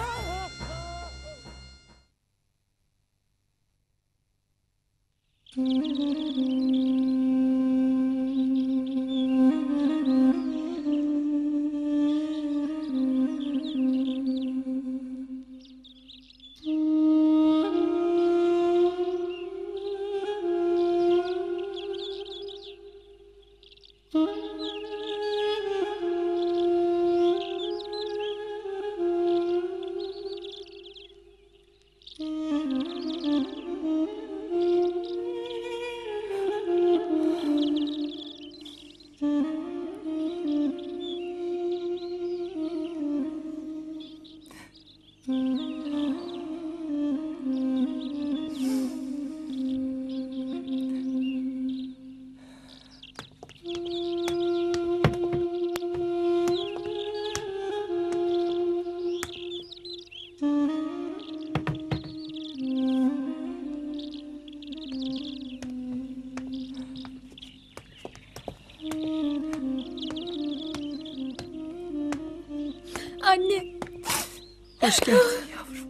Anne. Hoş geldin yavrum.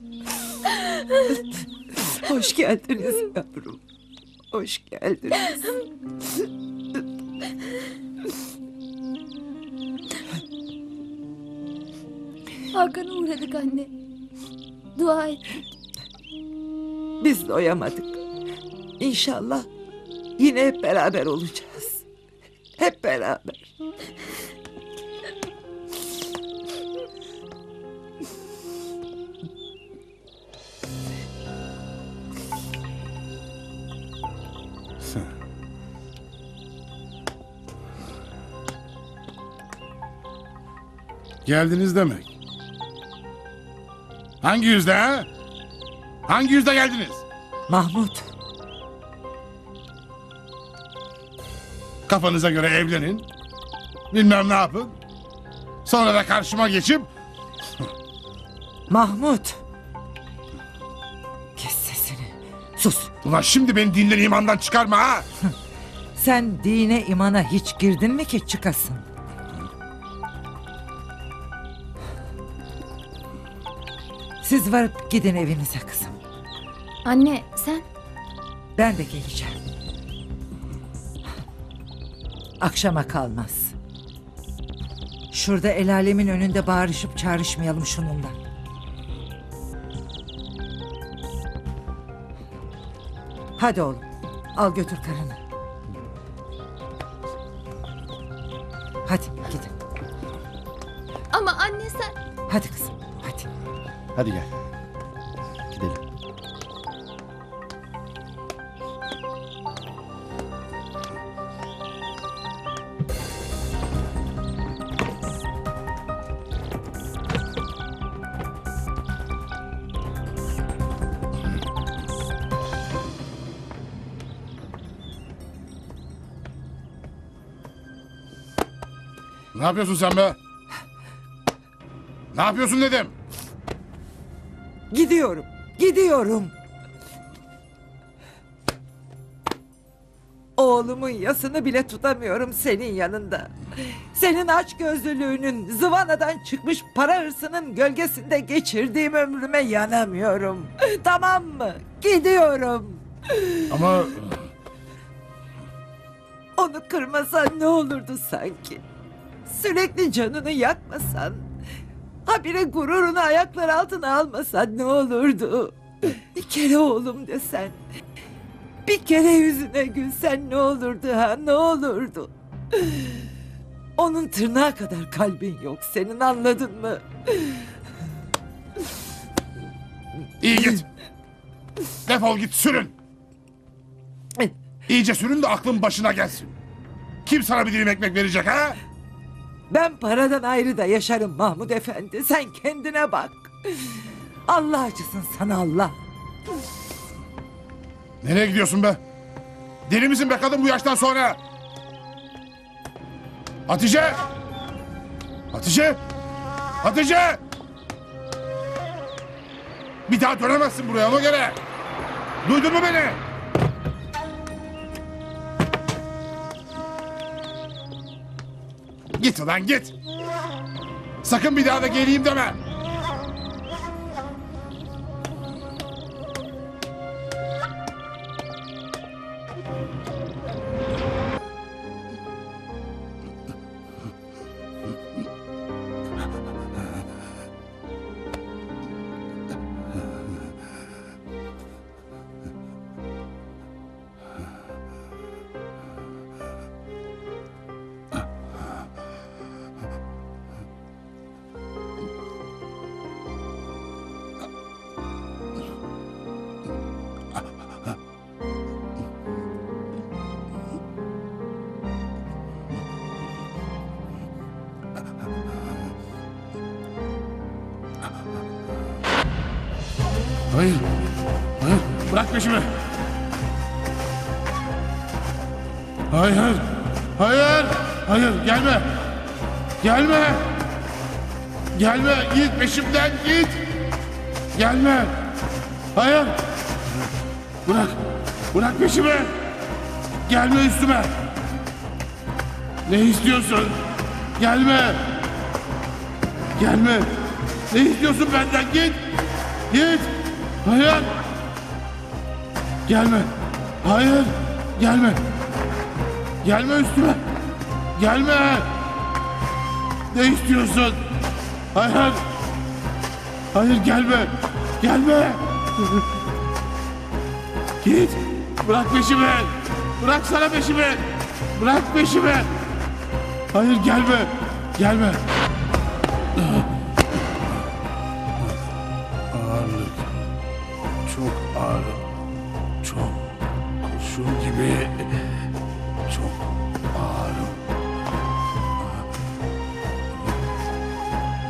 Hoş geldiniz yavrum. Hoş geldiniz. Hakan'a uğradık anne. Dua et. Biz doyamadık. İnşallah yine hep beraber olacağız. Hep beraber. Geldiniz demek. Hangi yüzde ha? Hangi yüzde geldiniz? Mahmut, Kafanıza göre evlenin. Bilmem ne yapın. Sonra da karşıma geçip Mahmut. Kes sesini. Sus. ulan şimdi beni dinden imandan çıkarma ha. Sen dine imana hiç girdin mi ki çıkasın? Siz varıp gidin evinize kızım. Anne sen? Ben de geleceğim. Akşama kalmaz. Şurada el alemin önünde bağırışıp çağrışmayalım şununla. Hadi oğlum, al götür karını. Hadi gidin. Ama anne sen... Hadi kızım, hadi. Hadi gel. Gidelim. Ne yapıyorsun sen be? Ne yapıyorsun dedim. Gidiyorum, gidiyorum. Oğlumun yasını bile tutamıyorum senin yanında. Senin açgözlülüğünün, zıvanadan çıkmış para hırsının gölgesinde geçirdiğim ömrüme yanamıyorum. Tamam mı? Gidiyorum. Ama Onu kırmasan ne olurdu sanki? Sürekli canını yakmasan, habire gururunu ayaklar altına almasan ne olurdu? Bir kere oğlum desen, bir kere yüzüne gülsen ne olurdu ha, ne olurdu? Onun tırnağı kadar kalbin yok senin, anladın mı? iyi git. Defol git, sürün. İyice sürün de aklın başına gelsin. Kim sana bir dilim ekmek verecek ha? Ben paradan ayrı da yaşarım Mahmud Efendi. Sen kendine bak. Allah acısın sana, Allah. Nereye gidiyorsun be? Deli misin be kadın bu yaştan sonra? Hatice! Hatice! Hatice! Bir daha dönemezsin buraya, ona göre. Duydun mu beni? Git ulan git. Sakın bir daha da geleyim deme. Hayır. Hayır. Bırak peşimi. Hayır. Hayır. Hayır. Gelme. Gelme. Gelme. Git peşimden git. Gelme. Hayır. Bırak. Bırak peşimi. Gelme üstüme. Ne istiyorsun? Gelme. Gelme. Ne istiyorsun benden? Git. Git. Hayır. Gelme. Hayır. Gelme. Gelme üstüme. Gelme. Ne istiyorsun? Hayır. Hayır gelme. Gelme. Git. Bırak peşimi. Bırak sana peşimi. Bırak peşimi. Hayır gelme. Gelme. Ağırlık. Çok ağır. Çok kurşun gibi. Çok ağır.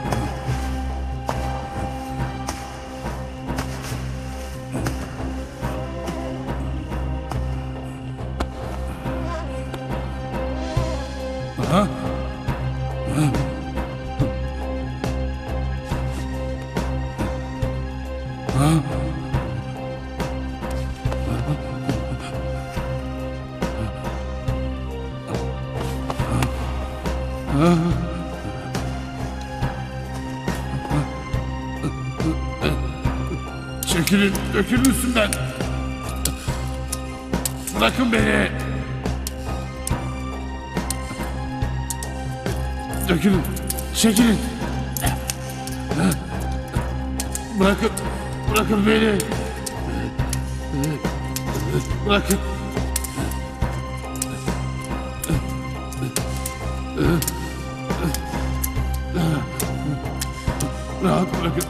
Çekilin, dökülün üstümden. Bırakın beni. Dökülün, çekilin. Bırakın, bırakın beni. Bırakın. Rahat bırakın.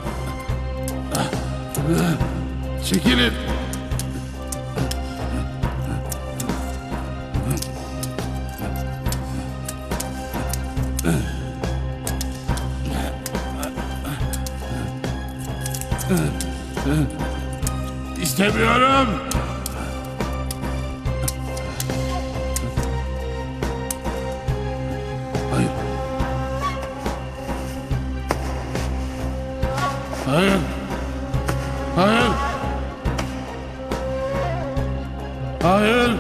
Çekilin. İstemiyorum. Hayır. Hayır. Hayır. Hayır.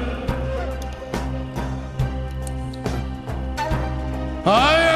Hayır.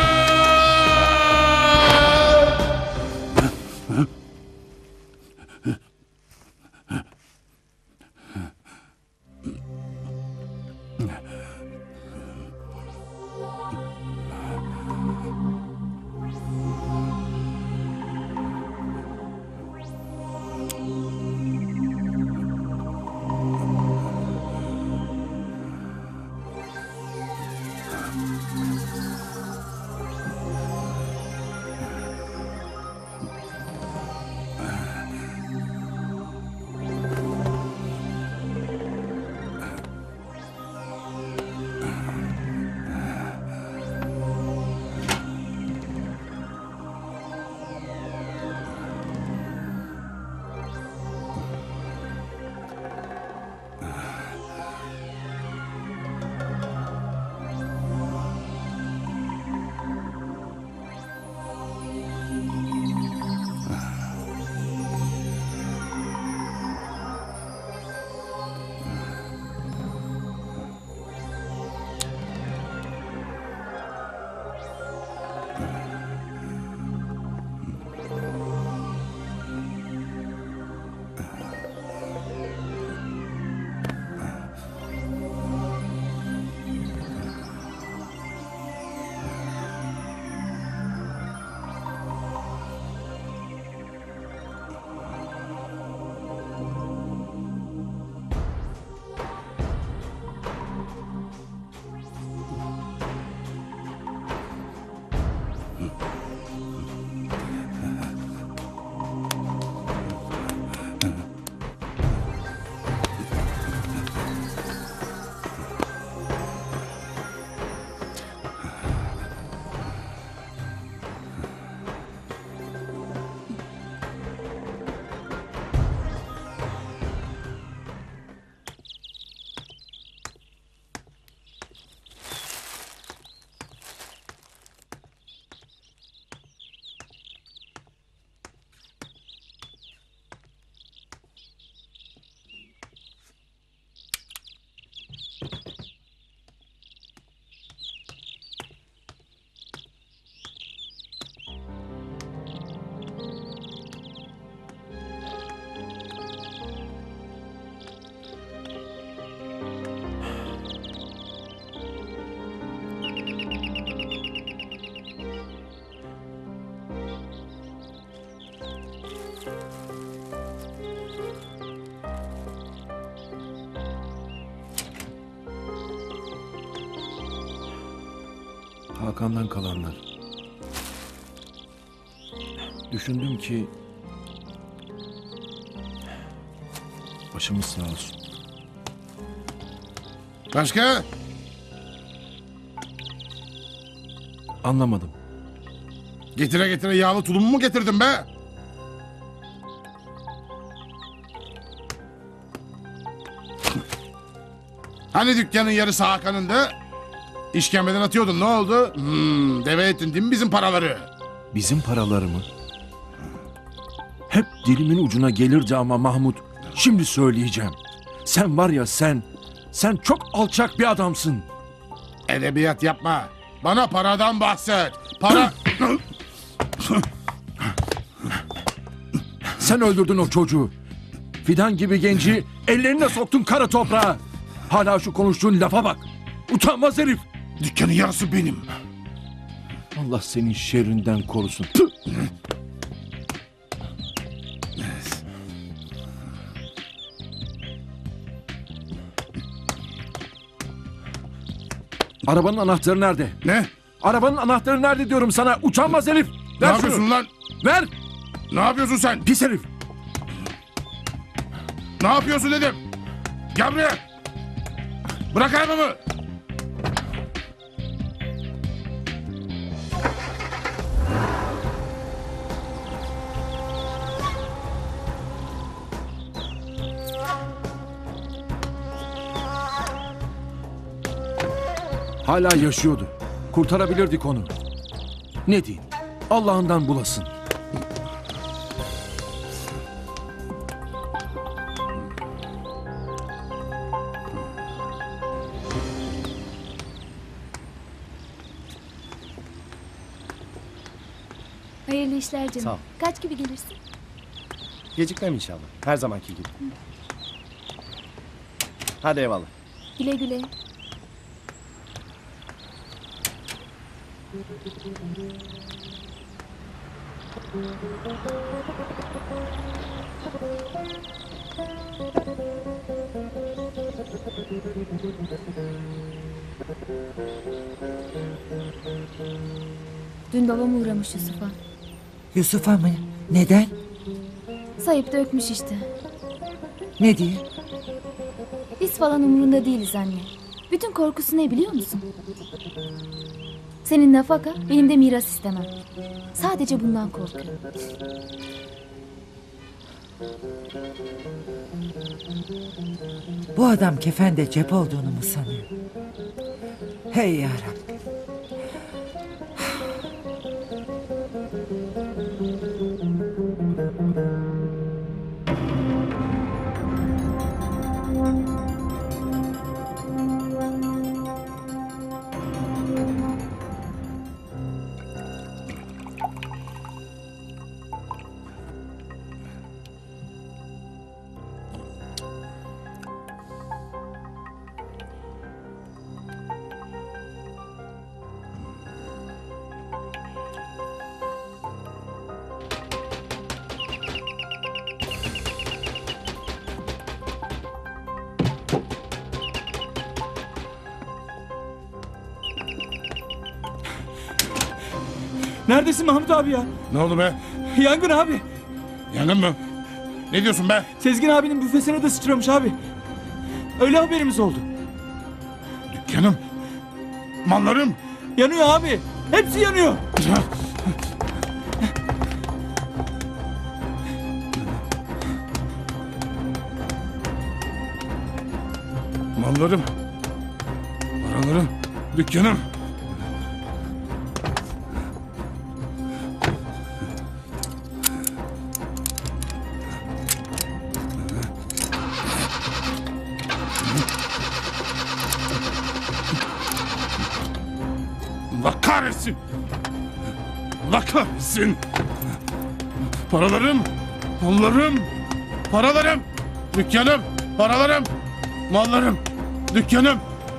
Hakan'dan kalanlar. Düşündüm ki başımız sağ olsun. Başka? Anlamadım. Getire getire yağlı tulumu mu getirdin be? Hani dükkanın yarısı Hakan'ındı? İşkembeden atıyordun, ne oldu? Hmm, deve ettin değil mi bizim paraları? Bizim paraları mı? Hep dilimin ucuna gelirdi ama Mahmut. Şimdi söyleyeceğim. Sen var ya sen, sen çok alçak bir adamsın. Edebiyat yapma. Bana paradan bahset. Para... Sen öldürdün o çocuğu. Fidan gibi genci ellerine soktun kara toprağa. Hala şu konuştuğun lafa bak. Utanmaz herif. Dükkanın yarısı benim. Allah senin şerrinden korusun. Tüh! Arabanın anahtarı nerede? Ne? Arabanın anahtarı nerede diyorum sana. Utanmaz herif. Ne Ver yapıyorsun şunu. lan? Ver. Ne yapıyorsun sen? Pis herif. Ne yapıyorsun dedim. Gel buraya. Bırak arabamı. Hala yaşıyordu. Kurtarabilirdik onu. Ne diyeyim? Allah'ından bulasın. Hayırlı işler canım. Sağ ol. Kaç gibi gelirsin? Gecikmem inşallah. Her zamanki gibi. Hadi eyvallah. Güle güle. Dün babam uğramış Yusuf'a. Yusuf'a mı? Neden? Sayıp dökmüş işte. Ne diye? Biz falan umurunda değiliz anne. Bütün korkusu ne biliyor musun? Senin nafaka, benim de miras istemem. Sadece bundan korkuyor. Bu adam kefende cep olduğunu mu sanıyor? Hey yarabbim. Neredesin Mahmut abi ya? Ne oldu be? Yangın abi. Yangın mı? Ne diyorsun be? Sezgin abinin büfesine de sıçramış abi. Öyle haberimiz oldu. Dükkanım. Mallarım. Yanıyor abi. Hepsi yanıyor. Mallarım. Paralarım. Dükkanım. Allah kahretsin. Allah kahretsin. Paralarım. Mallarım. Paralarım. Dükkanım. Paralarım. Mallarım. Dükkanım.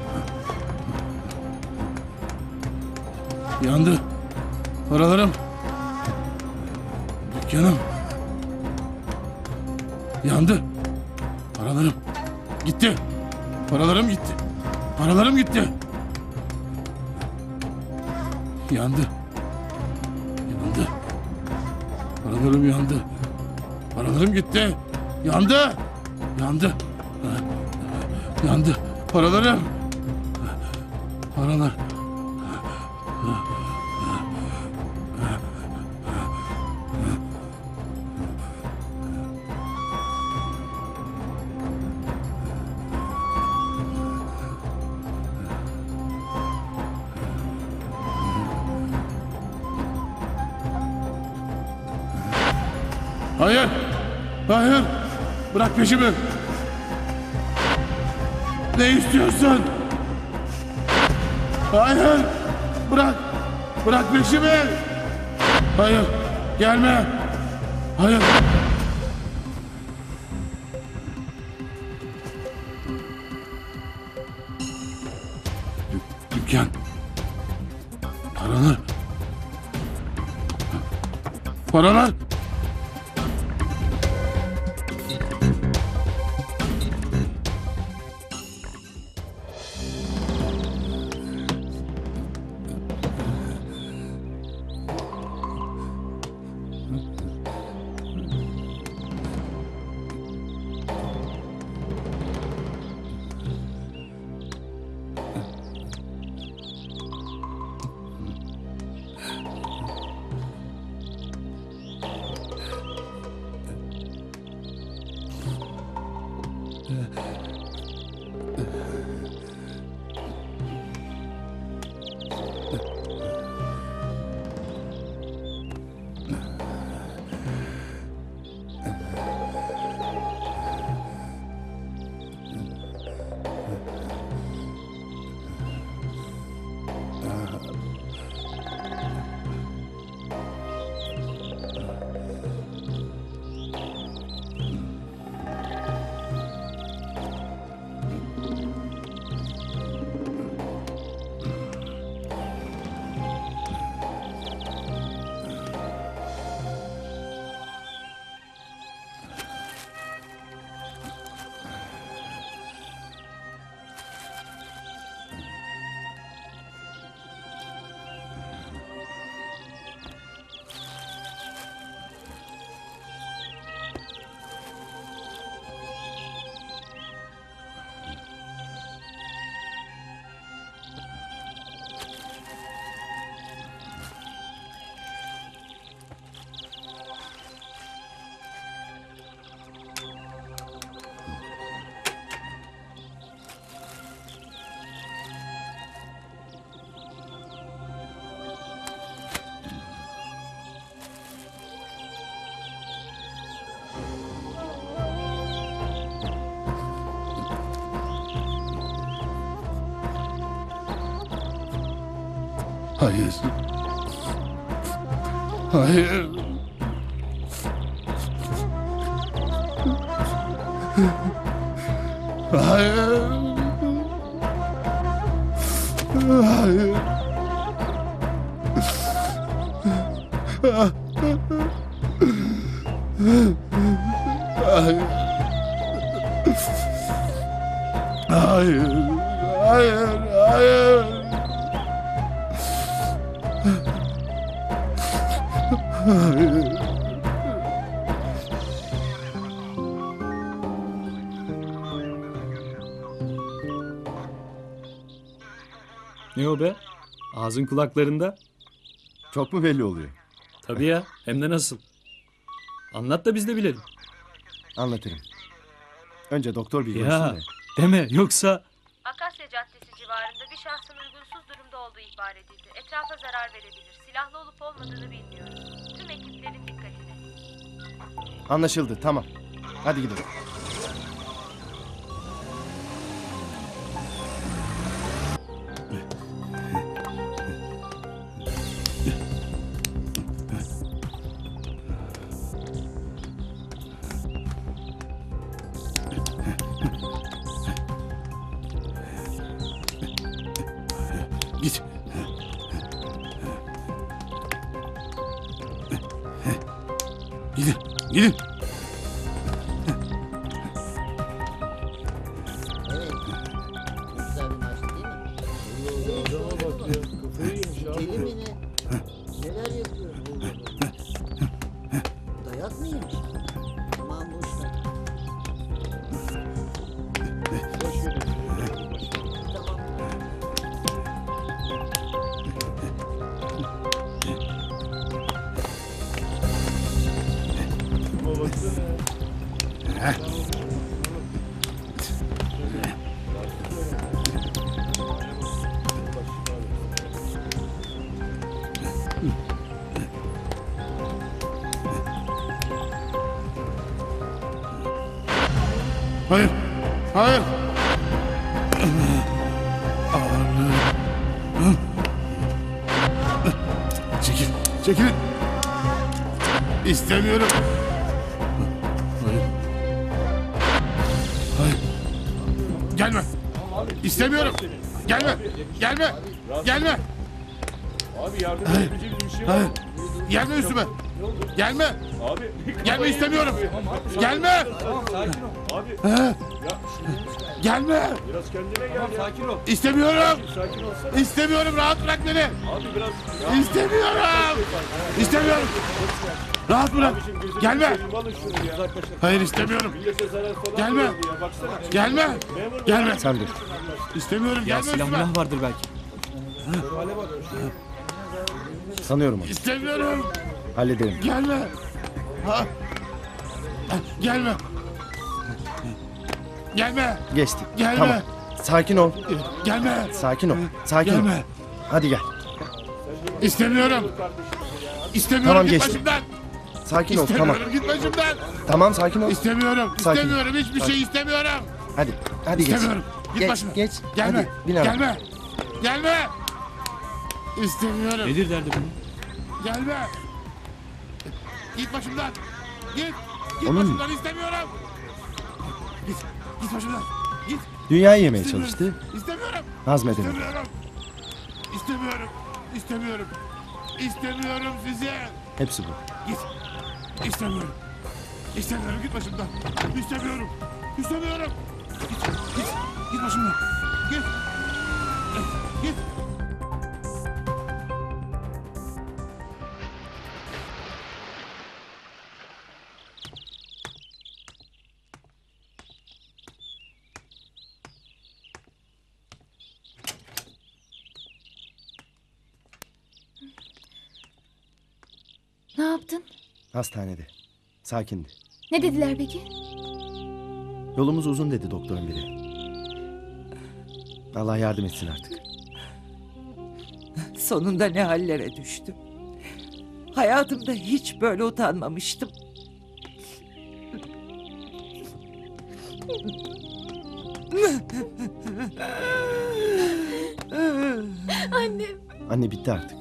Yandı. Paralarım. Dükkanım. Yandı. Paralarım. Gitti. Paralarım gitti. Paralarım gitti. Yandı. Yandı. Paralarım yandı. Paralarım gitti. Yandı. Yandı. Yandı. Paralarım. Paralar. Hayır. Hayır. Bırak peşimi. Ne istiyorsun? Hayır. Bırak. Bırak peşimi. Hayır. Gelme. Hayır. Dük- Dükkan. Paralar. Paralar. Hayır. Hayır. Hayır. Hayır. Hayır. Hayır. Hayır. Hayır. Hayır. Ne o be? Ağzın kulaklarında. Çok mu belli oluyor? Tabii ya. Hem de nasıl? Anlat da biz de bilelim. Anlatırım. Önce doktor bir görsün Ya de. deme yoksa... Akasya Caddesi civarında bir şahsın uygunsuz durumda olduğu ihbar edildi. Etrafa zarar verebilir. Silahlı olup olmadığını bilmiyoruz. Tüm ekiplerin dikkatine. Anlaşıldı, tamam. Hadi gidelim. Git. Gidin, gidin. Güzel bir maç değil mi? Adama bak ya. Kafayı yemiş abi. Deli mi ne? Neler yapıyor? Dayak mı yemiş? Aman boş ver. Boş ver. Tamam. Ama baksana ya. Hayır. Hayır. Çekil. Çekilin. İstemiyorum. Hayır. Hayır. Gelme. İstemiyorum. Gelme. Gelme. Gelme. Abi yardım Hayır. edebileceğimiz bir şey var. Hayır. Gelme üstüme. Gelme. Abi. Gelme istemiyorum. Gelme. Tamam sakin ol. Abi. Ha. Ya Gelme. biraz kendine gel ya. Sakin ol. İstemiyorum. Sakin olsana. İstemiyorum. Rahat bırak beni. Abi biraz. İstemiyorum. İstemiyorum. Rahat bırak. Abicim gözünü Gelme. seveyim, alın şunu ya. Hayır istemiyorum. Millete zarar falan Gelme. veriyor ya, baksana. Gelme. Memur Gelme. Sen dur. İstemiyorum. Ya Gelme silah üstüme. milah vardır belki. Sanıyorum onu. İstemiyorum. Hallederim. Gelme. Ha. Gelme. Gelme. Geçti. Gelme. Tamam. Sakin ol. Gelme. Sakin ol. Sakin ol. Gelme. Hadi gel. İstemiyorum. İstemiyorum. Tamam, Git geçti. başımdan. Sakin ol. Tamam. İstemiyorum. Git başımdan. Tamam sakin ol. İstemiyorum. Sakin. İstemiyorum. Hiçbir şey istemiyorum. Hadi. Hadi geç. İstemiyorum. Git Geç, başıma. geç. Gelme. Hadi, bin araba. Gelme. Gelme. İstemiyorum. Nedir derdi bunun? Gelme. Git başımdan. Git. Git Onun mu? başımdan istemiyorum. Git. Git başımdan. Git. Dünyayı yemeye İstemiyorum. çalıştı. İstemiyorum. Hazmedemedi. İstemiyorum. İstemiyorum. İstemiyorum. İstemiyorum sizi. Hepsi bu. Git. İstemiyorum. İstemiyorum. Git başımdan. İstemiyorum. İstemiyorum. Git. Git. Git başımdan. Git. Git. Ne yaptın? Hastanede. Sakindi. Ne dediler peki? Yolumuz uzun dedi doktorun biri. Allah yardım etsin artık. Sonunda ne hallere düştüm. Hayatımda hiç böyle utanmamıştım. Annem. Anne bitti artık.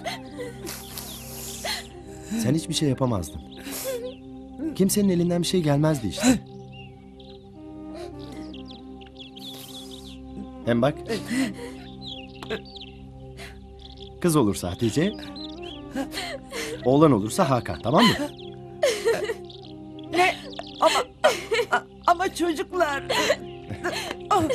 Sen hiçbir şey yapamazdın. Kimsenin elinden bir şey gelmezdi işte. Hem bak. Kız olursa Hatice. Oğlan olursa Hakan, tamam mı? Ne? Ama a- ama çocuklar. Ah.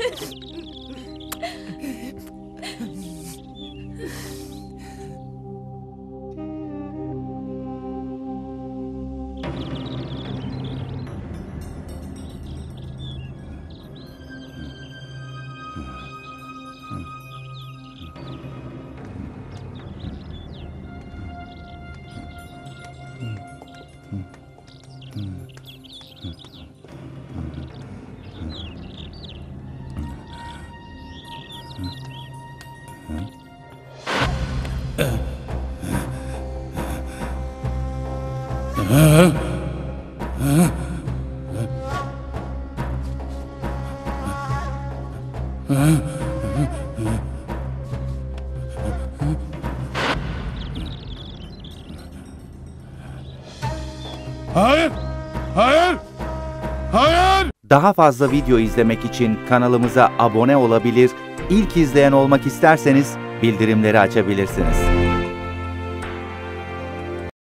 Hayır! Hayır! Hayır! Daha fazla video izlemek için kanalımıza abone olabilir, ilk izleyen olmak isterseniz bildirimleri açabilirsiniz.